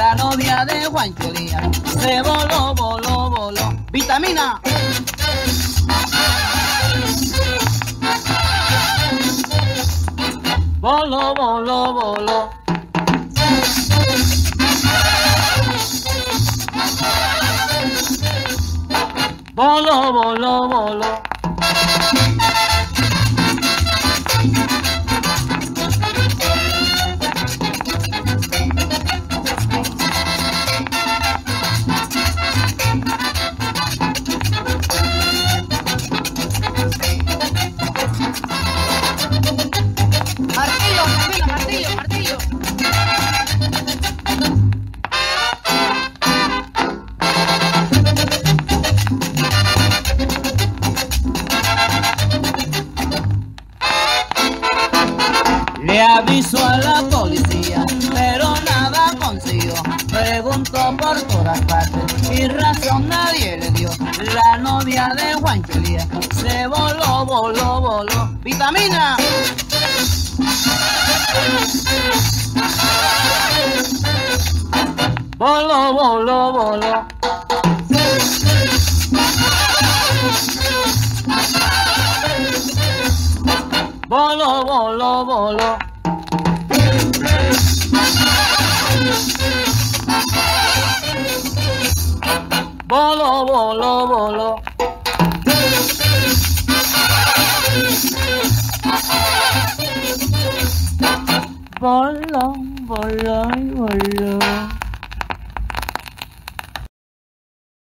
la novia de Juancho Elías se voló, voló, voló. ¡Vitamina! Voló, voló, voló. Voló, voló, voló. Martillo, Camila, martillo, martillo. Le avisó a la policía, pero nada consiguió. Preguntó por todas partes y razón nadie le dio. La novia de Juancho Elías se voló, voló, voló. ¡Vitamina! Voló, voló, voló. Voló, voló, voló. Voló, voló, voló. Voló, voló, voló.